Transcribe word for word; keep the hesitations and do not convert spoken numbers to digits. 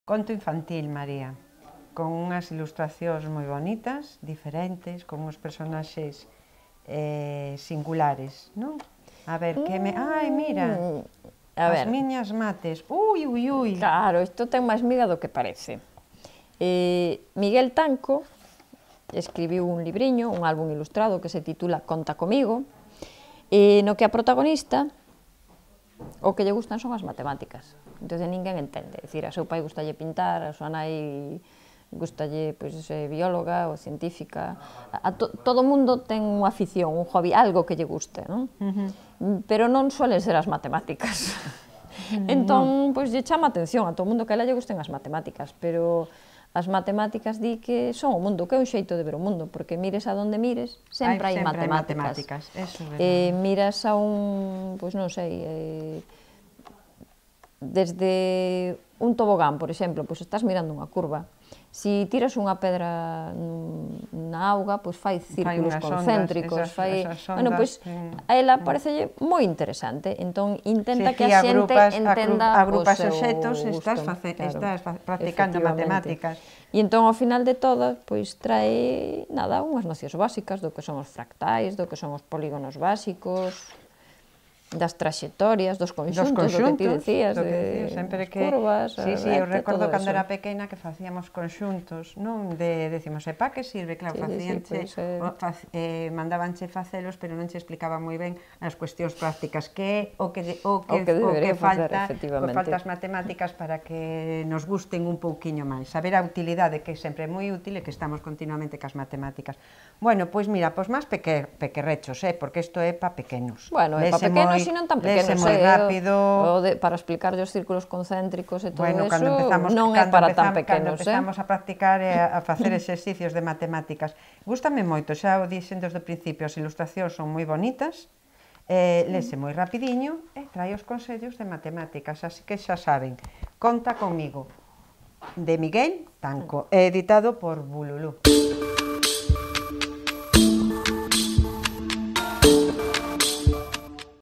Conto infantil, María, con unhas ilustracións moi bonitas, diferentes, con uns personaxes eh, singulares, non? A ver, que me... Ai, mira, A as ver, miñas mates, ui, ui, ui. claro, isto ten máis miga do que parece. Eh, Miguel Tanco escribiu un libriño, un álbum ilustrado que se titula Conta comigo, e no que a protagonista o que lle gustan son as matemáticas. Entón ninguén entende, é dicir, a seu pai gustalle pintar, a súa nai gustalle pois, eh, bióloga ou científica, a to, todo mundo ten unha afición, un hobby, algo que lle guste, non? Uh-huh. Pero non suelen ser as matemáticas. Uh-huh. Entón, pois, lle chama atención a todo mundo que a ela lle gusten as matemáticas, pero as matemáticas di que son o mundo, que é un xeito de ver o mundo, porque mires a donde mires, sempre hai matemáticas. Eso é eh, miras a un, pois non sei, eh, desde un tobogán, por exemplo, pois estás mirando unha curva. Si tiras unha pedra na auga, pois fai círculos fai concéntricos, ondas, esas, fai, esas ondas, bueno, pois mm, a ela parecelle moi interesante, entón intenta sí, que a xente agrupas, entenda agrupas o seu obxectos e estás, gusto, face, claro, estás practicando matemáticas. E entón, ao final de todo, pois trae, nada, unhas nocións básicas do que son os fractais, do que son os polígonos básicos, das traxectorias, dos conxuntos, dos conxuntos, do que ti decías, do que de decías, sempre que, curvas, sí, sí, eu recordo cando eso. era pequena que facíamos conxuntos, non? De, decimos, e pa que sirve? Claro, Sí, facíanche, sí, sí, pues, fac, eh, mandabanche facelos, pero non che explicaba moi ben as cuestións prácticas, que o que, o que, o que, o que facer, falta, o falta as matemáticas para que nos gusten un pouquiño máis, saber a utilidade, que sempre é moi útil e que estamos continuamente cas matemáticas. Bueno, pois mira, pois máis peque, pequerrechos, eh, porque isto é pa pequenos. Bueno, é pa pequenos e non tan pequenos, moi rápido. O de, para explicar os círculos concéntricos e todo bueno, eso, empezamos, non é para tan pequenos. Cando empezamos eh? a practicar e a facer exercicios de matemáticas. Gústame moito, xa o dixen desde o principio, as ilustracións son moi bonitas, eh, lese moi rapidiño e trae os consellos de matemáticas, así que xa saben, Conta comigo, de Miguel Tanco, editado por Bululú.